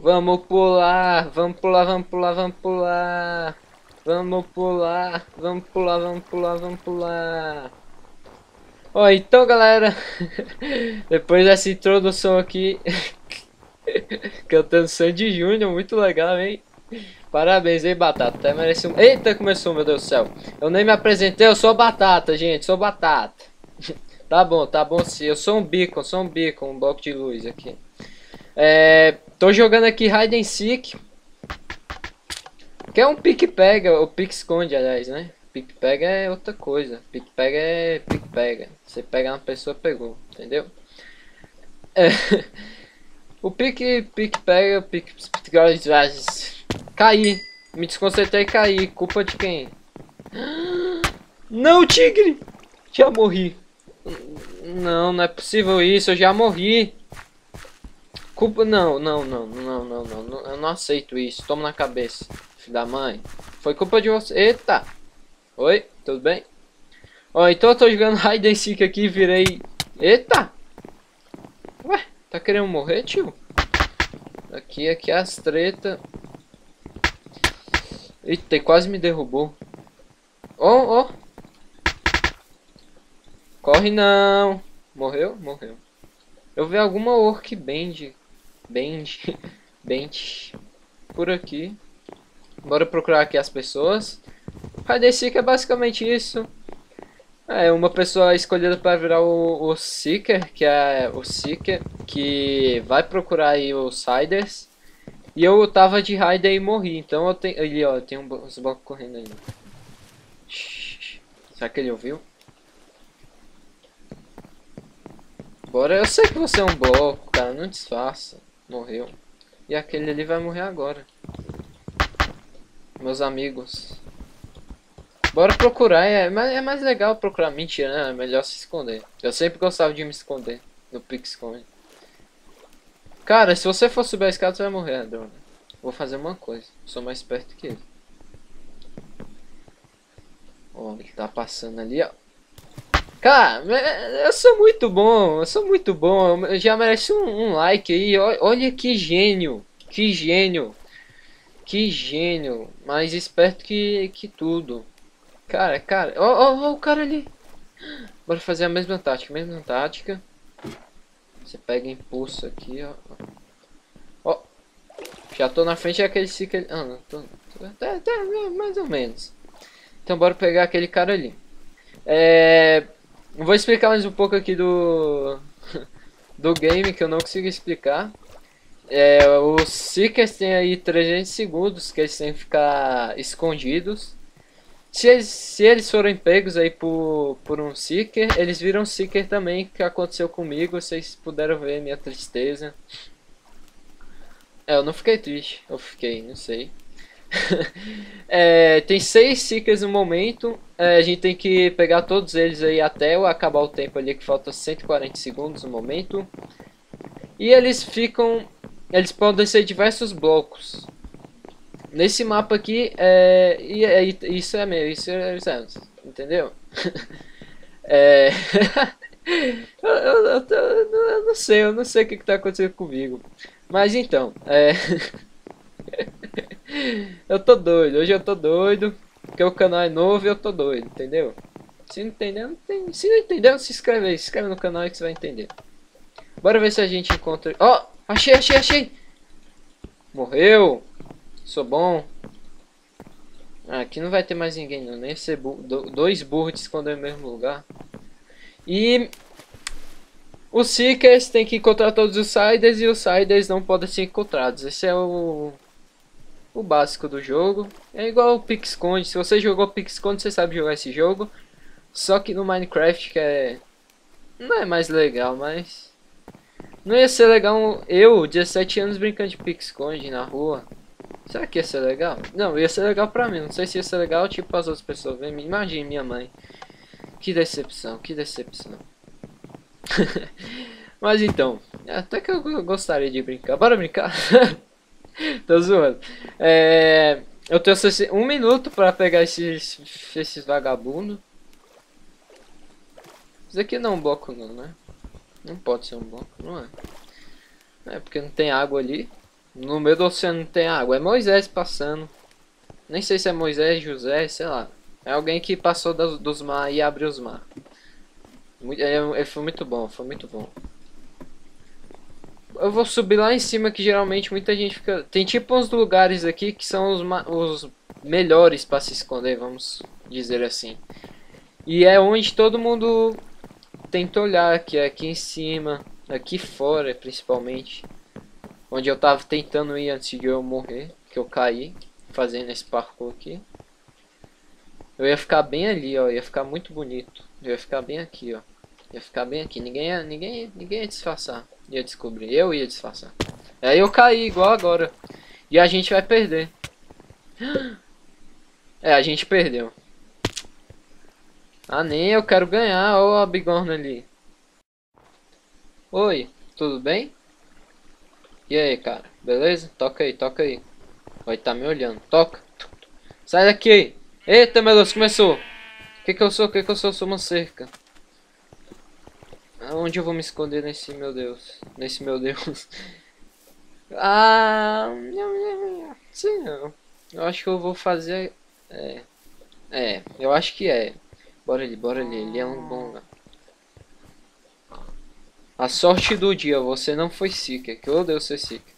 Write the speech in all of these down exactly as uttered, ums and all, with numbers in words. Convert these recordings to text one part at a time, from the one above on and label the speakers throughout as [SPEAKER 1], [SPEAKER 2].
[SPEAKER 1] Vamos pular, vamos pular, vamos pular, vamos pular. Vamos pular, vamos pular, vamos pular, vamos pular. Ó, então galera, depois dessa introdução aqui, que eu tenho Sandy Júnior, muito legal, hein? Parabéns, hein, Batata, até merece um... Eita, começou, meu Deus do céu. Eu nem me apresentei, eu sou Batata, gente, sou Batata. Tá bom, tá bom sim, eu sou um beacon, sou um beacon, um bloco de luz aqui. É, tô jogando aqui Hide and Seek, que é um pique-pega, ou pique-esconde, aliás, né? Pique-pega é outra coisa, pique-pega é pique-pega. Você pega uma pessoa, pegou, entendeu? É, o pique, pique-pega, pique... Caí, me desconcentrei e caí, culpa de quem? Não, tigre! Já morri. Não, não é possível isso, eu já morri. Culpa, não, não, não, não, não, não, não, eu não aceito isso. Toma na cabeça, filho da mãe. Foi culpa de você. Eita! Oi, tudo bem? Ó, então eu tô jogando Hide and Seek aqui e virei... Eita! Ué, tá querendo morrer, tio? Aqui, aqui as treta. Eita, quase me derrubou. Ó, ó. Corre não. Morreu? Morreu. Eu vi alguma orc band. Band. Band. Por aqui. Bora procurar aqui as pessoas. Hide and Seek é basicamente isso. É uma pessoa escolhida para virar o, o Seeker, que é o Seeker, que vai procurar aí os Hiders. E eu tava de Hider e morri, então eu tenho... Ali, ó, tem um, uns blocos correndo ali. Será que ele ouviu? Bora, eu sei que você é um bloco, cara, não disfarça. Morreu. E aquele ali vai morrer agora. Meus amigos. Bora procurar, é mais, é mais legal procurar. Mentira, né? É melhor se esconder. Eu sempre gostava de me esconder no pique-esconde. Cara, se você for subir a escada, você vai morrer, drone. Vou fazer uma coisa. Sou mais esperto que ele. Ó, ele tá passando ali, ó. Cara, eu sou muito bom. Eu sou muito bom. Eu já merece um, um like aí. Olha que gênio. Que gênio. Que gênio. Mais esperto que, que tudo. Cara, cara. Ó, ó, ó o cara ali. Bora fazer a mesma tática. Mesma tática. Você pega impulso aqui, ó. Ó. Já tô na frente daquele Seeker. Ah, não. Tô, tô, até, até mais ou menos. Então bora pegar aquele cara ali. É... Vou explicar mais um pouco aqui do... do game, que eu não consigo explicar. É, os Seekers têm aí trezentos segundos que eles têm que ficar escondidos. Se eles, se eles forem pegos aí por, por um Seeker, eles viram Seeker também, que aconteceu comigo. Vocês puderam ver minha tristeza. É, eu não fiquei triste, eu fiquei, não sei. É, tem seis Seekers no momento. É, a gente tem que pegar todos eles aí até acabar o tempo ali, que falta cento e quarenta segundos no momento. E eles ficam... Eles podem ser diversos blocos. Nesse mapa aqui, é, e, é, isso é meu, isso é, isso é entendeu? É, eu, eu, eu, eu, eu não sei, eu não sei o que está acontecendo comigo. Mas então, é, eu tô doido, hoje eu tô doido, porque o canal é novo e eu tô doido, entendeu? Se não entendeu, não tem, se não entendeu, se inscreve aí, se inscreve no canal que você vai entender. Bora ver se a gente encontra... Ó, oh, achei, achei, achei! Morreu! Sou bom. Ah, aqui não vai ter mais ninguém não, nem ser burro, dois burros de esconder no mesmo lugar. E... Os Seekers tem que encontrar todos os Siders e os Siders não podem ser encontrados. Esse é o... O básico do jogo. É igual o pique-esconde. Se você jogou pique-esconde, você sabe jogar esse jogo. Só que no Minecraft, que é... Não é mais legal, mas... Não ia ser legal eu, dezessete anos, brincando de pique-esconde na rua. Será que ia ser legal? Não, ia ser legal pra mim. Não sei se ia ser legal, tipo, as outras pessoas. Imagine minha mãe. Que decepção, que decepção. Mas então, até que eu gostaria de brincar. Bora brincar? Tô zoando. É, eu tenho um minuto pra pegar esses, esses vagabundos. Isso aqui não é um bloco não, né? Não pode ser um bloco, não é? É porque não tem água ali. No meio do oceano não tem água. É Moisés passando. Nem sei se é Moisés, José, sei lá. É alguém que passou dos, dos mar e abriu os mar. Muito, é, é, foi muito bom, foi muito bom. Eu vou subir lá em cima que geralmente muita gente fica... Tem tipo uns lugares aqui que são os, os melhores para se esconder, vamos dizer assim. E é onde todo mundo tenta olhar, que é aqui em cima, aqui fora principalmente. Onde eu tava tentando ir antes de eu morrer, que eu caí fazendo esse parkour aqui. Eu ia ficar bem ali, ó, ia ficar muito bonito. Eu ia ficar bem aqui, ó. Ia ficar bem aqui, ninguém ia, ninguém, ninguém ia disfarçar, ia descobrir, eu ia disfarçar. Aí eu caí igual agora. E a gente vai perder. É, a gente perdeu. Ah, nem eu quero ganhar, ó a bigorna ali. Oi, tudo bem? E aí, cara, beleza? Toca aí, toca aí. Vai tá me olhando, toca. Sai daqui. Eita, meu Deus, começou. O que que eu sou? O que que eu sou? Eu sou uma cerca. Onde eu vou me esconder nesse meu Deus? Nesse meu Deus. Ah, sim, eu, eu acho que eu vou fazer. É, é, eu acho que é. Bora ali, bora ali. Ele é um bom lugar. A sorte do dia, você não foi Seeker, que eu odeio ser Seeker.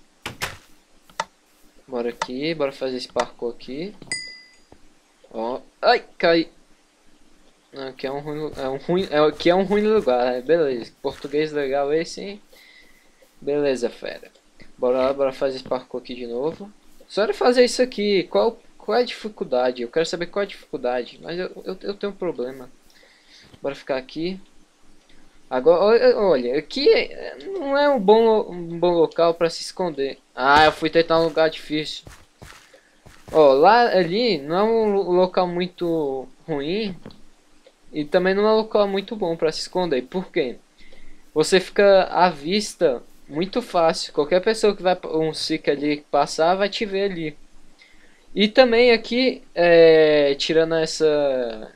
[SPEAKER 1] Bora aqui, bora fazer esse parkour aqui. Ó, ai, cai. Aqui é um ruim, é um ruim, é, aqui é um ruim lugar, beleza. Português legal esse, hein? Beleza, fera. Bora lá, bora fazer esse parkour aqui de novo. Só de fazer isso aqui, qual, qual é a dificuldade? Eu quero saber qual é a dificuldade, mas eu, eu, eu tenho um problema. Bora ficar aqui. Agora, olha, aqui não é um bom, um bom local para se esconder. Ah, eu fui tentar um lugar difícil. Ó, lá ali não é um local muito ruim. E também não é um local muito bom para se esconder. Por quê? Você fica à vista muito fácil. Qualquer pessoa que vai um Seeker ali passar vai te ver ali. E também aqui, é, tirando essa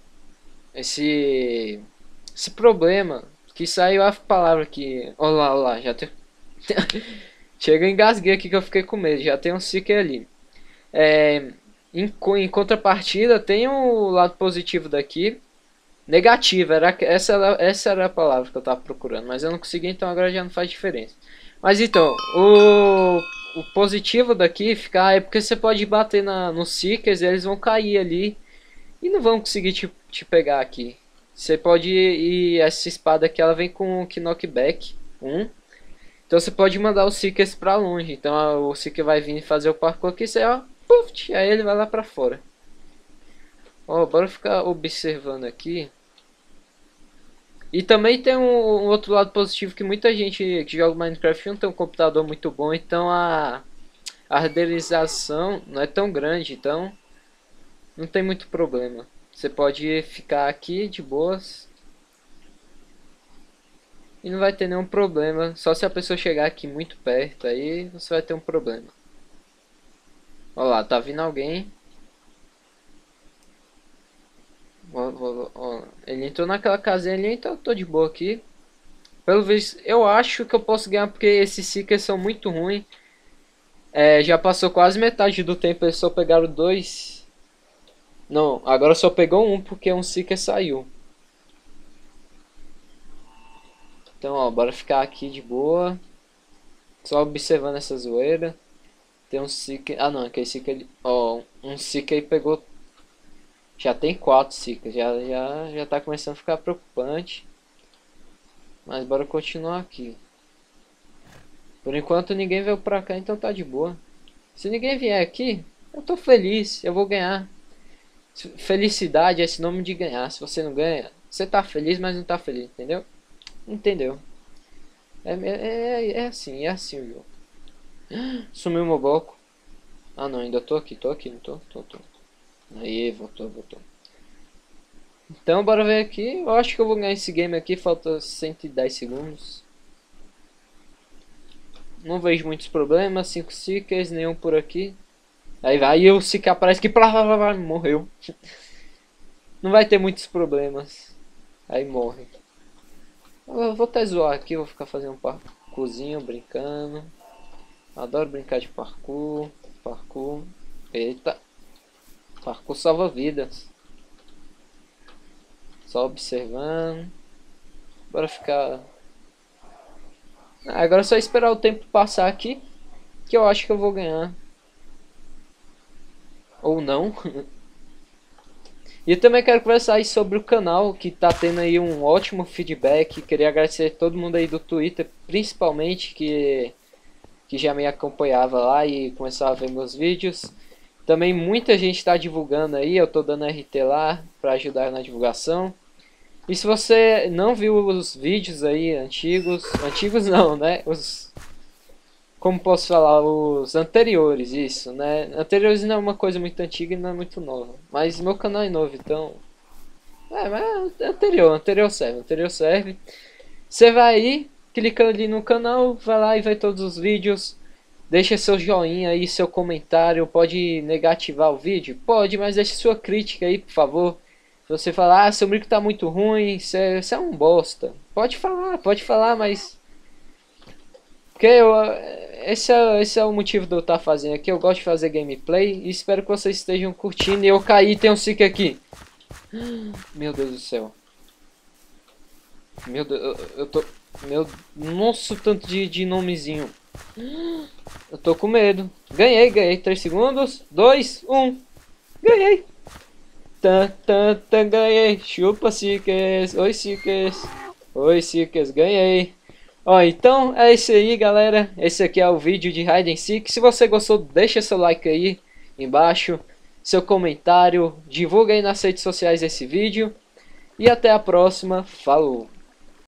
[SPEAKER 1] esse esse problema que saiu a palavra aqui. Olá, olá, já tem. Chega, engasguei aqui que eu fiquei com medo. Já tem um Seeker ali. É, em, em contrapartida, tem o lado positivo daqui. Negativo, era, essa, era, essa era a palavra que eu tava procurando, mas eu não consegui, então agora já não faz diferença. Mas então, o, o positivo daqui ficar é porque você pode bater na, nos Seekers e eles vão cair ali e não vão conseguir te, te pegar aqui. Você pode ir, essa espada aqui ela vem com o knockback um. Então você pode mandar os Seekers pra longe. Então o Seeker vai vir fazer o parkour aqui, você ó, puf, aí ele vai lá pra fora. Ó, bora ficar observando aqui. E também tem um, um outro lado positivo que muita gente que joga Minecraft não tem um computador muito bom, então a, a renderização não é tão grande, então não tem muito problema. Você pode ficar aqui de boas e não vai ter nenhum problema, só se a pessoa chegar aqui muito perto, aí você vai ter um problema. Olha lá, tá vindo alguém. Ele entrou naquela casinha ali, então eu tô de boa aqui. Pelo visto, eu acho que eu posso ganhar porque esses Seekers são muito ruins. É, já passou quase metade do tempo, eles só pegaram dois. Não, agora só pegou um porque um Seeker saiu. Então, ó, bora ficar aqui de boa. Só observando essa zoeira. Tem um Seeker... Ah, não, aquele Seeker ali... Ó, um Seeker aí pegou... Já tem quatro Seekers, já, já, já tá começando a ficar preocupante. Mas bora continuar aqui. Por enquanto ninguém veio pra cá, então tá de boa. Se ninguém vier aqui, eu tô feliz, eu vou ganhar. Felicidade é esse nome de ganhar. Se você não ganha, você tá feliz, mas não tá feliz, entendeu? Entendeu? É, é, é assim, é assim o jogo. Sumiu meu bloco. Ah não, ainda tô aqui, tô aqui, não tô? Tô, tô. Aí, voltou, voltou. Então, bora ver aqui. Eu acho que eu vou ganhar esse game aqui. Falta cento e dez segundos. Não vejo muitos problemas. cinco Seekers, nenhum por aqui. Aí vai, e o Seeker aparece que morreu. Não vai ter muitos problemas. Aí morre. Eu vou até zoar aqui. Vou ficar fazendo um parkourzinho, brincando. Adoro brincar de parkour. Parkour. Eita. Parkour salva vidas. Só observando. Bora ficar... Agora é só esperar o tempo passar aqui, que eu acho que eu vou ganhar. Ou não. E eu também quero conversar aí sobre o canal, que tá tendo aí um ótimo feedback. Queria agradecer a todo mundo aí do Twitter, principalmente, que, que já me acompanhava lá e começava a ver meus vídeos. Também muita gente está divulgando aí, eu tô dando R T lá para ajudar na divulgação. E se você não viu os vídeos aí antigos, antigos não, né? Os, como posso falar, os anteriores, isso, né? Anteriores não é uma coisa muito antiga e não é muito nova. Mas meu canal é novo, então... É, mas é anterior, anterior serve, anterior serve. Você vai aí, clicando ali no canal, vai lá e vai todos os vídeos. Deixa seu joinha aí, seu comentário. Pode negativar o vídeo? Pode, mas deixe sua crítica aí, por favor. Se você falar, ah, seu micro tá muito ruim, você é um bosta. Pode falar, pode falar, mas... Porque eu, esse, é, esse é o motivo de eu estar fazendo aqui. Eu gosto de fazer gameplay e espero que vocês estejam curtindo. E eu caí, tem um Seeker aqui. Meu Deus do céu. Meu Deus, eu, eu tô... Meu... Nossa, tanto de, de nomezinho. Eu tô com medo. Ganhei, ganhei. três segundos. dois, um. Ganhei. Tan, tan, tan, ganhei. Chupa, Seekers. Oi, Seekers. Oi, Seekers. Ganhei. Ó, então é isso aí, galera. Esse aqui é o vídeo de Hide and Seek. Se você gostou, deixa seu like aí embaixo. Seu comentário. Divulga aí nas redes sociais esse vídeo. E até a próxima. Falou.